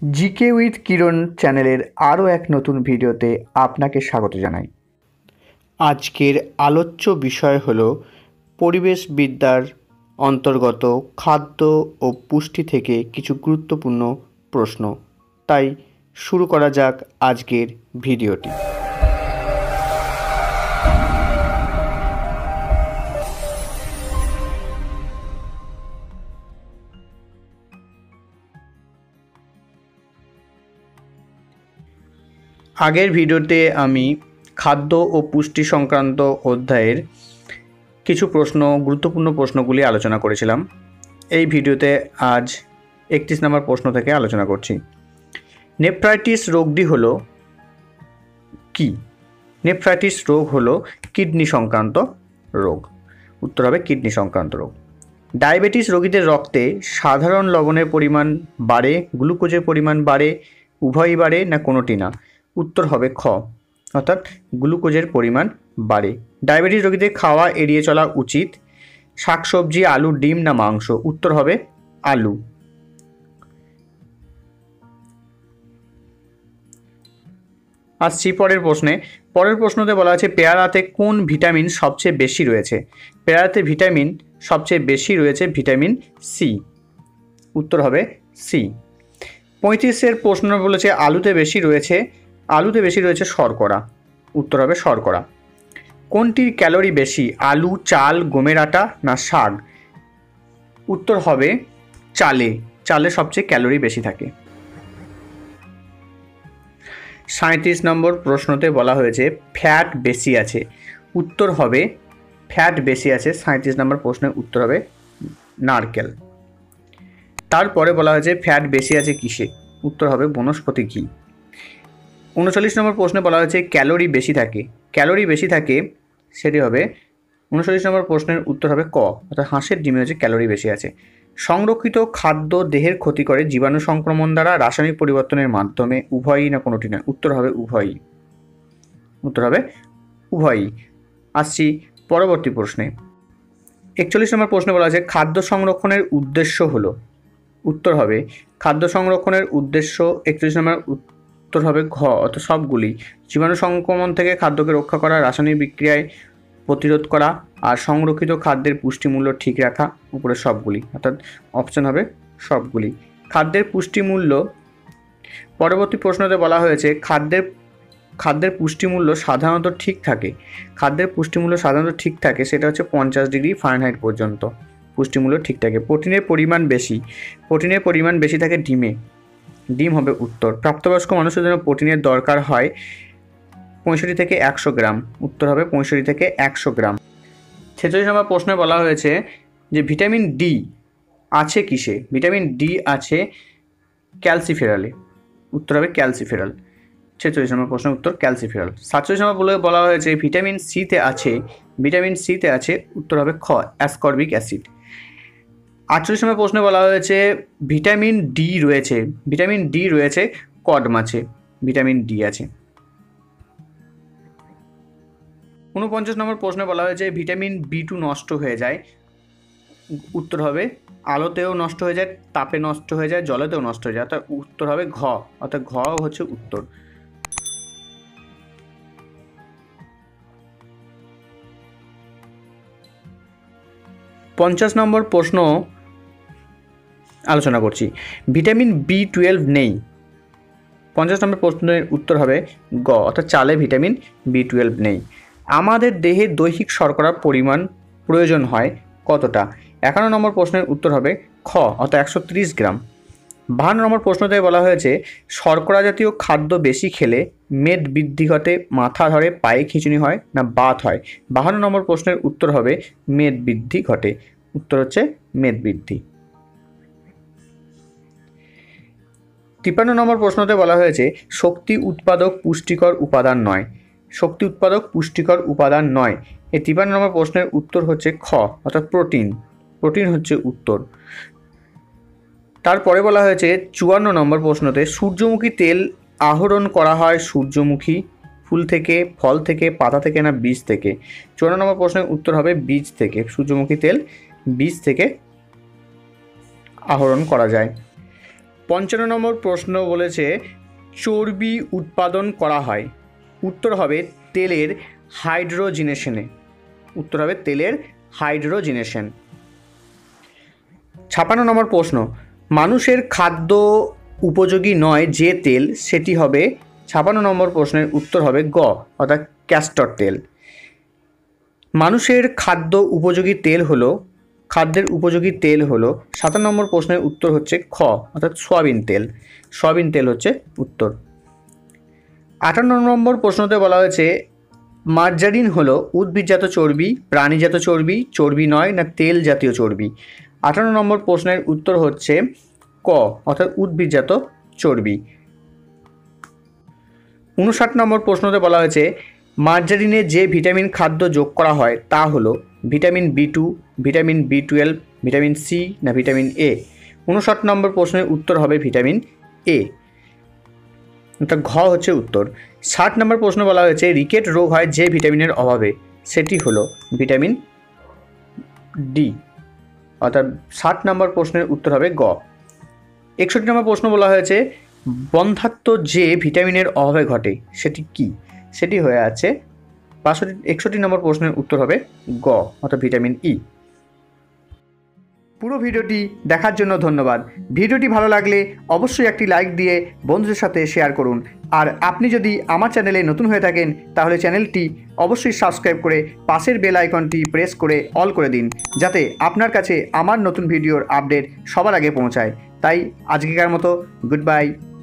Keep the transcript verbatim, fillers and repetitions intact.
GK with কিরণ চ্যানেলের আরও এক নতুন ভিডিওতে আপনাকে স্বাগত জানাই। আজকের আলোচ্য বিষয় হল পরিবেশবিদ্যার অন্তর্গত খাদ্য ও পুষ্টি থেকে কিছু গুরুত্বপূর্ণ প্রশ্ন। তাই শুরু করা যাক আজকের ভিডিওটি। আগের ভিডিওতে আমি খাদ্য ও পুষ্টি সংক্রান্ত অধ্যায়ের কিছু প্রশ্ন গুরুত্বপূর্ণ প্রশ্নগুলি আলোচনা করেছিলাম। এই ভিডিওতে আজ একত্রিশ নম্বর প্রশ্ন থেকে আলোচনা করছি। নেফ্রাইটিস রোগটি হলো কি? নেফ্রাইটিস রোগ হলো কিডনি সংক্রান্ত রোগ। উত্তর হবে কিডনি সংক্রান্ত রোগ। ডায়াবেটিস রোগীদের রক্তে সাধারণ লবণের পরিমাণ বাড়ে, গ্লুকোজের পরিমাণ বাড়ে, উভয়ই বাড়ে না কোনোটি না? উত্তর হবে খ, অর্থাৎ গ্লুকোজের পরিমাণ বাড়ে। ডায়াবেটিস রোগীদের খাওয়া এড়িয়ে চলা উচিত। শাকসবজি, আলু, ডিম না মাংস? উত্তর হবে আলু। আসছি পরের প্রশ্নে। পরের প্রশ্নতে বলা আছে পেয়ারাতে কোন ভিটামিন সবচেয়ে বেশি রয়েছে? পেয়ারাতে ভিটামিন সবচেয়ে বেশি রয়েছে ভিটামিন সি। উত্তর হবে সি। পঁয়ত্রিশের প্রশ্ন বলেছে আলুতে বেশি রয়েছে আলুতে বেশি রয়েছে শর্করা। উত্তর হবে শর্করা। কোনটির ক্যালোরি বেশি? আলু, চাল, গমের আটা না শাক? উত্তর হবে চালে। চালে সবচেয়ে ক্যালোরি বেশি থাকে। সাঁইত্রিশ নম্বর প্রশ্নতে বলা হয়েছে ফ্যাট বেশি আছে। উত্তর হবে ফ্যাট বেশি আছে। সাঁইত্রিশ নম্বর প্রশ্নের উত্তর হবে নারকেল। তারপরে বলা হয়েছে ফ্যাট বেশি আছে কিসে? উত্তর হবে বনস্পতি ঘি। উনচল্লিশ নম্বর প্রশ্নে বলা হয়েছে ক্যালোরি বেশি থাকে। ক্যালোরি বেশি থাকে সেটি হবে উনচল্লিশ নম্বর প্রশ্নের উত্তর হবে ক, অর্থাৎ হাঁসের ডিমে হচ্ছে ক্যালোরি বেশি আছে। সংরক্ষিত খাদ্য দেহের ক্ষতি করে জীবাণু সংক্রমণ দ্বারা, রাসায়নিক পরিবর্তনের মাধ্যমে? উভয়ই না কোনোটি না? উত্তর হবে উভয়ই। উত্তর হবে উভয়ই। আসছি পরবর্তী প্রশ্নে। একচল্লিশ নম্বর প্রশ্নে বলা আছে খাদ্য সংরক্ষণের উদ্দেশ্য হলো? উত্তর হবে খাদ্য সংরক্ষণের উদ্দেশ্য একচল্লিশ নম্বর উত্তর হবে ঘ, অর্থাৎ সবগুলি। জীবাণু সংক্রমণ থেকে খাদ্যকে রক্ষা করা, রাসায়নিক বিক্রিয়ায় প্রতিরোধ করা, আর সংরক্ষিত খাদ্যের পুষ্টিমূল্য ঠিক রাখা। উপরে সবগুলি, অর্থাৎ অপশন হবে সবগুলি। খাদ্যের পুষ্টিমূল্য পরবর্তী প্রশ্নতে বলা হয়েছে খাদ্যের খাদ্যের পুষ্টিমূল্য সাধারণত ঠিক থাকে। খাদ্যের পুষ্টিমূল্য সাধারণত ঠিক থাকে সেটা হচ্ছে পঞ্চাশ ডিগ্রি ফারেনহাইট পর্যন্ত পুষ্টিমূল্য ঠিক থাকে। প্রোটিনের পরিমাণ বেশি। প্রোটিনের পরিমাণ বেশি থাকে ডিমে। ডিম হবে উত্তর। প্রাপ্তবয়স্ক মানুষের জন্য প্রোটিনের দরকার হয় পঁয়ষট্টি থেকে একশো গ্রাম। উত্তর হবে পঁয়ষট্টি থেকে একশো গ্রাম। ছেচল্লিশ নম্বর প্রশ্নে বলা হয়েছে যে ভিটামিন ডি আছে কিসে? ভিটামিন ডি আছে ক্যালসিফেরলে। উত্তর হবে ক্যালসিফেরল। ছেচল্লিশ নম্বর প্রশ্নের উত্তর ক্যালসিফেরল। সাতচল্লিশ নম্বর বলে বলা হয়েছে ভিটামিন সিতে আছে ভিটামিন সিতে আছে উত্তর হবে খ, অ্যাসকর্বিক অ্যাসিড। আটচল্লিশ নম্বর প্রশ্নে বলা হয়েছে ভিটামিন ডি রয়েছে ভিটামিন ডি রয়েছে কড মাছে। ভিটামিন ডি আছে। ঊনপঞ্চাশ নম্বর প্রশ্নে বলা হয়েছে ভিটামিন বি টু নষ্ট হয়ে যায়। উত্তর হবে আলোতেও নষ্ট হয়ে যায়, তাপে নষ্ট হয়ে যায়, জলেতেও নষ্ট হয়ে যায়, অর্থাৎ উত্তর হবে ঘ, অর্থাৎ ঘ হচ্ছে উত্তর। পঞ্চাশ নম্বর প্রশ্ন আলোচনা করছি। ভিটামিন বি টুয়েলভ নেই। পঞ্চাশ নম্বর প্রশ্নের উত্তর হবে গ, অর্থাৎ চালে ভিটামিন বি টুয়েলভ নেই। আমাদের দেহে দৈহিক শর্করার পরিমাণ প্রয়োজন হয় কতটা? একান্ন নম্বর প্রশ্নের উত্তর হবে খ, অর্থাৎ একশো ত্রিশ গ্রাম। বাহান্ন নম্বর প্রশ্নতে বলা হয়েছে শর্করা জাতীয় খাদ্য বেশি খেলে মেদ বৃদ্ধি ঘটে, মাথা ধরে, পায়ে খিঁচুনি হয় না বাত হয়? বাহান্ন নম্বর প্রশ্নের উত্তর হবে মেদ বৃদ্ধি ঘটে। উত্তর হচ্ছে মেদ বৃদ্ধি। তিপ্পান্ন নম্বর প্রশ্নতে বলা হয়েছে শক্তি উৎপাদক পুষ্টিকর উপাদান নয়। শক্তি উৎপাদক পুষ্টিকর উপাদান নয়। এই তিপ্পান্ন নম্বর প্রশ্নের উত্তর হচ্ছে খ, অর্থাৎ প্রোটিন। প্রোটিন হচ্ছে উত্তর। তারপরে বলা হয়েছে চুয়ান্ন নম্বর প্রশ্নতে সূর্যমুখী তেল আহরণ করা হয় সূর্যমুখী ফুল থেকে, ফল থেকে, পাতা থেকে না বীজ থেকে? চুয়ান্ন নম্বর প্রশ্নের উত্তর হবে বীজ থেকে। সূর্যমুখী তেল বীজ থেকে আহরণ করা যায়। পঞ্চান্ন নম্বর প্রশ্ন বলেছে চর্বি উৎপাদন করা হয়, উত্তর হবে তেলের হাইড্রোজিনেশনে, উত্তর হবে তেলের হাইড্রোজিনেশন। ছাপ্পান্ন নম্বর প্রশ্ন মানুষের খাদ্য উপযোগী নয় যে তেল সেটি হবে, ছাপ্পান্ন নম্বর প্রশ্নের উত্তর হবে গ অর্থাৎ ক্যাস্টর তেল। মানুষের খাদ্য উপযোগী তেল হলো, খাদ্যের উপযোগী তেল হলো, সাতান্ন নম্বর প্রশ্নের উত্তর হচ্ছে খ অর্থাৎ সয়াবিন তেল, সয়াবিন তেল হচ্ছে উত্তর। আটান্ন নম্বর প্রশ্নতে বলা হয়েছে মার্জারিন হলো উদ্ভিদজাত চর্বি, প্রাণীজাত চর্বি, চর্বি নয় না তেল জাতীয় চর্বি। আটান্ন নম্বর প্রশ্নের উত্তর হচ্ছে ক অর্থাৎ উদ্ভিদজাত চর্বি। উনষাট নম্বর প্রশ্নতে বলা হয়েছে মার্জারিনে যে ভিটামিন খাদ্য যোগ করা হয় তা হলো vitamin B two, vitamin B twelve, vitamin C না ভিটামিন এ। উনষাট নম্বর প্রশ্নের উত্তর হবে ভিটামিন এ, অর্থাৎ ঘ হচ্ছে উত্তর। ষাট নম্বর প্রশ্ন বলা হয়েছে রিকেট রোগ হয় যে ভিটামিনের অভাবে, সেটি হলো ভিটামিন ডি, অর্থাৎ ষাট নম্বর প্রশ্নের উত্তর হবে গ। একষট্টি নম্বর প্রশ্ন বলা হয়েছে বন্ধ্যাত্ব যে ভিটামিনের অভাবে ঘটে সেটি কি, সেটি হয়ে আছে বাষট্টি একষট্টি নম্বর প্রশ্নের উত্তর হবে গ অর্থাৎ ভিটামিন ই। পুরো ভিডিওটি দেখার জন্য ধন্যবাদ। ভিডিওটি ভালো লাগলে অবশ্যই একটি লাইক দিয়ে বন্ধুদের সাথে শেয়ার করুন। আর আপনি যদি আমার চ্যানেলে নতুন হয়ে থাকেন তাহলে চ্যানেলটি অবশ্যই সাবস্ক্রাইব করে পাশের বেল আইকনটি প্রেস করে অল করে দিন, যাতে আপনার কাছে আমার নতুন ভিডিওর আপডেট সবার আগে পৌঁছায়। তাই আজকেকার মতো গুড বাই।